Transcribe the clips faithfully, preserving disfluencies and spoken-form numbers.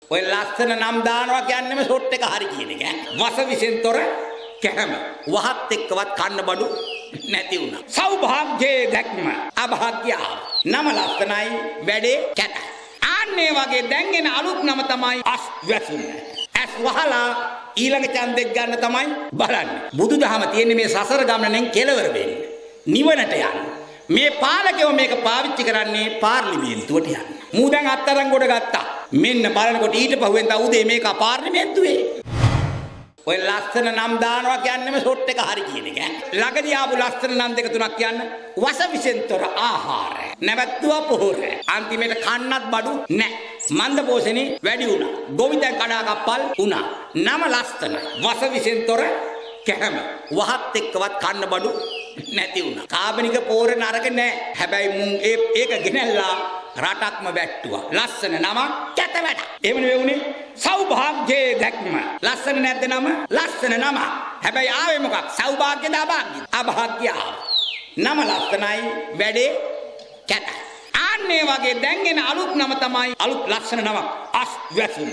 ඔය ලස්සන නම් දානවා කියන්නේම ෂොට් එක හරි කියන එක. වස විසෙන් තොර කැම. වහත් එක්කවත් කන්න බඩු නැති වුණා. සෞභාග්‍යයේ දැක්ම අභාග්‍යාව. නම ලස්සනයි වැඩේ කැතයි. ආන්නේ වගේ දැන් එන අලුත් නම තමයි අස් වැසුම. ඇස් වහලා ඊළඟ ඡන්දෙක් ගන්න තමයි බලන්නේ. බුදුදහම තියෙන්නේ මේ සසර ගමනෙන් කෙලවර වෙන්න. නිවනට යන්න. මේ පාලකයෝ මේක පාවිච්චි කරන්නේ පාර්ලිමේන්තුවට යන්න. මූ දැන් අත්තරන් කොට ගත්තා. මෙන්න බලනකොට ඊට පහුවෙන් තා උදේ මේක පාර්ලිමේන්තුවේ. ඔය ලස්සන නම් දානවා කියන්නේම ෂොට් එක හරි කියන එක. ළඟදී ආපු ලස්සන නම් දෙක තුනක් කියන්න. වස විසෙන්තර ආහාර. නැවැත්තුවා පොහොර. අන්තිමේට කන්නත් බඩු නැහැ. මන්ද පෝෂණේ වැඩි වුණා. ගොවිතැන් කඩා කප්පල් වුණා. නම ලස්සන. වස විසෙන්තර කැම. වහත් එක්කවත් කන්න බඩු නැති වුණා. කාබනික පෝර නරක නැහැ. හැබැයි මුන් ඒක ගෙනල්ලා රටක්ම වැට්ටුවා. ලස්සන නම කැත වැඩ. එහෙම නෙවෙයි උනේ. සෞභාග්‍යයේ දැක්ම. ලස්සන නැද්ද නම? ලස්සන නම. හැබැයි ආවේ මොකක්? සෞභාග්‍යද අභාග්‍යද? අභාග්‍යාව. නම ලස්සනයි වැඩේ කැතයි. ආන්නේ වගේ දැන් එන අලුත් නම තමයි අලුත් ලස්සන නමක්. අස් වැසුම.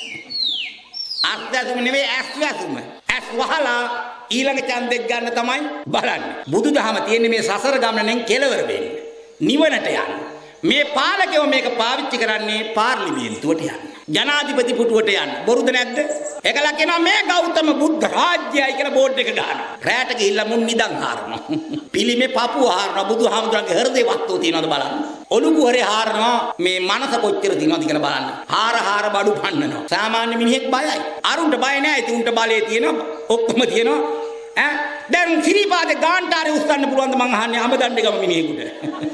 අස් වැසුම නෙවෙයි ඇස් වැසුම. ඇස් වහලා ඊළඟ ඡන්දෙක් ගන්න තමයි බලන්නේ. බුදුදහම තියෙන්නේ මේ සසර ගමනෙන් කෙලවර වෙන්න. නිවනට යන්න. මේ පාලකයෝ මේක පාවිච්චි කරන්නේ පාර්ලිමේන්තුවට යන්න. ජනාධිපති පුටුවට යන්න. බොරුද නැද්ද? ඒකලා කියනවා මේ ගෞතම බුද්ධ රාජ්‍යයයි කියලා බෝඩ් එක ගන්නවා. රැට ගිහිල්ලා මුන් නිදන් හාරනවා. පිළිමේ පපුව හාරනවා. බුදුහාමුදුරන්ගේ හෘදේ වත්තෝ තියනවද බලන්න. ඔලු කුහරේ හාරනවා. මේ මනස කොච්චර තියනවද කියලා බලන්න. හාර හාර බඩු පන්නනවා. සාමාන්‍ය මිනිහෙක් බයයි. අරුන්ට බය නැහැ. ඉතින් උන්ට බලේ තියෙනවා. ඔක්කොම තියෙනවා. ඈ දැන් සිරිපාදේ ගාන්ටාරේ උස්සන්න පුළුවන්ද මං අහන්නේ අඹදණ්ඩේ ගම මිනිහෙකුට.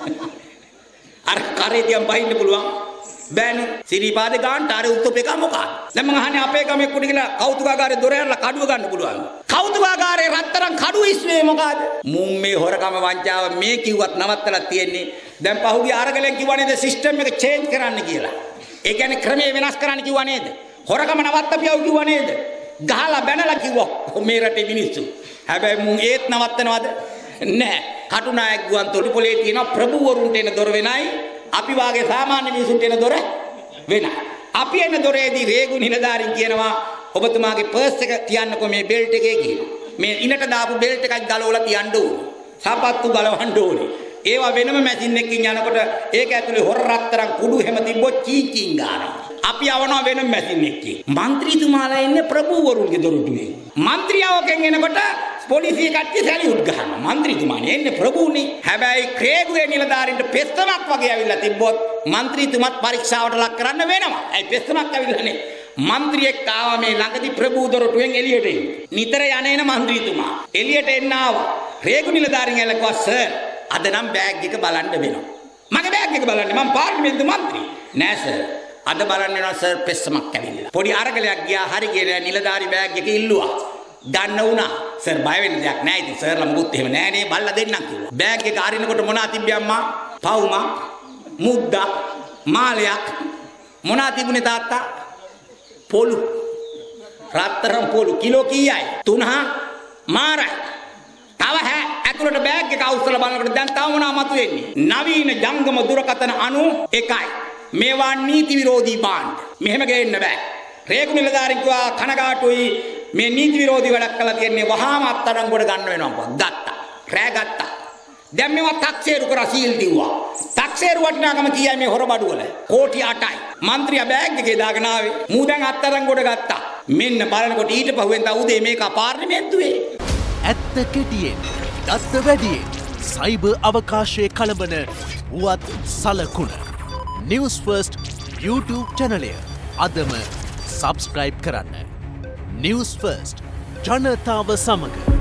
අර කරේ තියන් බහින්න පුළුවන් බෑනේ. සිරිපාදේ ගාන්ටාරේ උත්තප එක මොකක්ද? දැන් මං අහන්නේ අපේ ගමේ කුඩි කියලා කෞතුකාගාරේ දොර ඇරලා කඩුව ගන්න පුළුවන්. කෞතුකාගාරේ රත්තරන් කඩුව ඉස්සේ මොකද? මුන් මේ හොරකම වංචාව මේ කිව්වත් නවත්තලා තියෙන්නේ. දැන් පහුගිය අරගලෙන් කිව්වා නේද සිස්ටම් එක චේන්ජ් කරන්න කියලා. ඒ කියන්නේ ක්‍රමයේ වෙනස් කරන්න කිව්වා නේද? හොරකම නවත්තපියව කිව්වා නේද? ගහලා බැනලා කිව්වා මේ රටේ මිනිස්සු. හැබැයි මුන් ඒත් නවත්තනවද? නෑ. කටුනායක ගුවන් තොටුපොලේ තියෙන ප්‍රභූවරුන්ට එන දොර වෙනයි අපි වාගේ සාමාන්‍ය මිනිසුන්ට එන දොර වෙනයි. අපි එන දොරේදී රේගු නිලධාරීන් කියනවා ඔබතුමාගේ පර්ස් එක තියන්නකෝ මේ බෙල්ට් එකේ කියලා. මේ ඉනට දාපු බෙල්ට් එකක් ගලවලා තියන්න ඕනේ. සපත්තු ගලවන්න ඕනේ. ඒවා වෙනම මැෂින් එකකින් යනකොට ඒක ඇතුලේ හොර රත්තරන් කුඩු හැම තිබ්බොත් චීන් චීන් ගන්නවා. අපි යවනවා වෙනම මැෂින් එකකින්. മന്ത്രിතුමාලා එන්නේ ප්‍රභූවරුන්ගේ දොරටුවේ. മന്ത്രിයවකෙන් එනකොට පොලිසිය කට්ටිය සැලියුට් ගහනවා. മന്ത്രിතුමානේ එන්නේ ප්‍රභූනේ. හැබැයි ක්‍රේගුවේ නිලධාරීන්ට පෙස්සමක් වගේ ඇවිල්ලා තිබ්බොත් മന്ത്രിතුමත් පරීක්ෂාවට ලක් කරන්න වෙනවා. ඇයි පෙස්සමක් ඇවිල්ලානේ? മന്ത്രിයෙක් ආවා මේ ළඟදී ප්‍රභූ දොරටුවෙන් එළියට එන්න. නිතර යන්නේන മന്ത്രിතුමා. එළියට එන්න ආවා. රේගු නිලධාරීන් ඇලකුවා සර් අද නම් බෑග් එක බලන්න වෙනවා. මගේ බෑග් එක බලන්න මම පාර්ලිමේන්තු මන්ත්‍රී. නෑ සර්. අද බලන්න වෙනවා සර් පෙස්සමක් ඇවිල්ලා. පොඩි අරගලයක් ගියා හරි කියලා නිලධාරි බෑග් එක ඉල්ලුවා. ගන්න වුණා. සර් බය වෙන්න දෙයක් නෑ. ඉතින් සර්ලා මොකුත් එහෙම නෑ නේ බල්ලා දෙන්නම් කිව්වා. බෑග් එක අරිනකොට මොනා තිබ්බේ අම්මා? පවුමක්, මුද්දක්, මාලයක්. මොනා තිබුණේ තාත්තා? පොලු. රත්තරන් පොලු කිලෝ කීයයි? තුනක් මාරයි. තව හැ ඇතුළට බෑග් එක අවුස්සලා බලනකොට දැන් තව මොනවා මතුවෙන්නේ? නවීන ජංගම දුරකථන අණු එකයි. මේවා නීති විරෝධී භාණ්ඩ. මෙහෙම ගේන්න බෑ. රේගු නිලධාරීන් කිව්වා කනගාටුයි මේ නීති විරෝධී වැඩක් කළා කියන්නේ වහාම අත්අඩංගුවට ගන්න වෙනවා. ගත්තා. රෑ ගත්තා. දැන් මේවා 탁සේරු කරා සීල් දිව්වා. 탁සේරු වටිනාකම කීයයි මේ හොරබඩු වල? කෝටි අටයි. മന്ത്രിයා බෑග් එකේ දාගෙන ආවේ. මූ දැන් අත්අඩංගුවට ගත්තා. මෙන්න බලනකොට ඊට පහුවෙන් තා උදේ මේක පාර්ලිමේන්තුවේ. ඇත්ත කෙටියෙන්, දත්ත වැඩියෙන්, සයිබර් අවකාශයේ කලබන වුවත් සලකුණ. නිවුස් ෆර්ස්ට් YouTube චැනලය අදම සබස්ක්‍රයිබ් කරන්න. නිවුස් ෆර්ස්ට් ජනතාව සමග